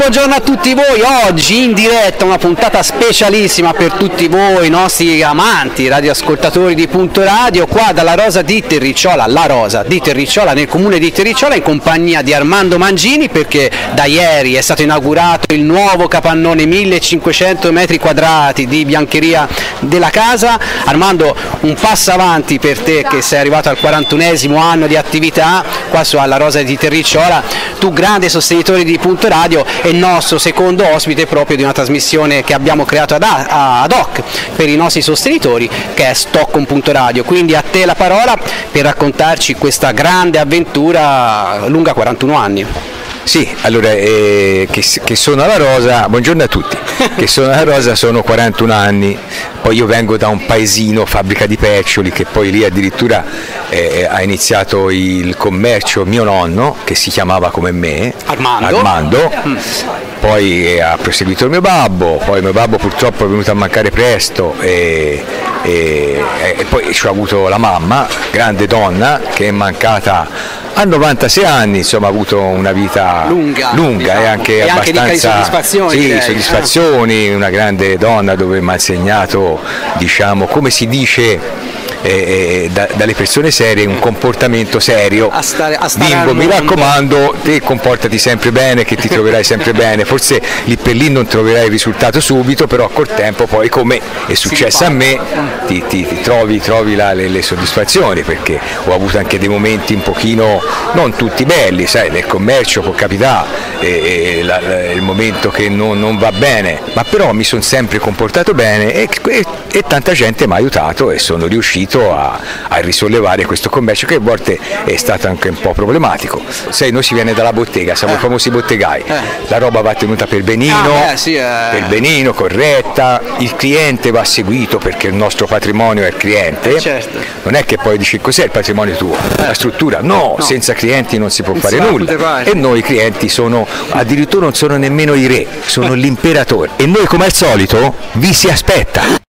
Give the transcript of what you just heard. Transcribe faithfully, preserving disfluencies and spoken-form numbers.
buongiorno a tutti voi, oggi in diretta una puntata specialissima per tutti voi, i nostri amanti radioascoltatori di Punto Radio, qua dalla Rosa di Terricciola, la Rosa di Terricciola, nel comune di Terricciola, in compagnia di Armando Mangini, perché da ieri è stato inaugurato il nuovo capannone, millecinquecento metri quadrati di biancheria della casa. Armando, un passo avanti per te che sei arrivato al quarantunesimo anno di attività qua alla Rosa di Terricciola, tu grande sostenitore di Punto Radio e il nostro secondo ospite proprio di una trasmissione che abbiamo creato ad, ad hoc per i nostri sostenitori, che è Stockholm Punto Radio. Quindi a te la parola per raccontarci questa grande avventura lunga quarantuno anni. Sì, allora, eh, che, che sono alla Rosa, buongiorno a tutti, che sono alla Rosa sono quarantuno anni, poi io vengo da un paesino, fabbrica di Peccioli, che poi lì addirittura eh, ha iniziato il commercio mio nonno, che si chiamava come me, Armando, Armando. Mm. Poi eh, ha proseguito il mio babbo, poi mio babbo purtroppo è venuto a mancare presto e, e, e poi ci ho avuto la mamma, grande donna, che è mancata a novantasei anni, insomma ha avuto una vita lunga, lunga diciamo, e anche e abbastanza anche di soddisfazioni, sì, direi. soddisfazioni, una grande donna dove mi ha insegnato, diciamo, come si dice eh, da, dalle persone serie, un comportamento serio. A stare, a stare Bimbo, mi raccomando, te comportati sempre bene, che ti troverai sempre bene, forse lì per lì non troverai il risultato subito, però col tempo poi, come è successo a me, ti, ti, ti trovi, trovi la, le, le soddisfazioni, perché ho avuto anche dei momenti un pochino, non tutti belli, sai, nel commercio può capitare eh, eh, la, la, il momento che non, non va bene, ma però mi sono sempre comportato bene e, e, e tanta gente mi ha aiutato e sono riuscito a, a risollevare questo commercio, che a volte è stato anche un po' problematico. Sai, noi si viene dalla bottega, siamo eh. i famosi bottegai, eh. la roba va tenuta per benino, ah, beh, sì, eh. per benino, corretta, il cliente va seguito perché il nostro patrimonio è il cliente, certo. Non è che poi dici cos'è il patrimonio tuo, eh. la struttura, no, no, senza clienti non si può non fare si nulla, e noi i clienti sono, addirittura non sono nemmeno i re, sono l'imperatore, e noi come al solito vi si aspetta.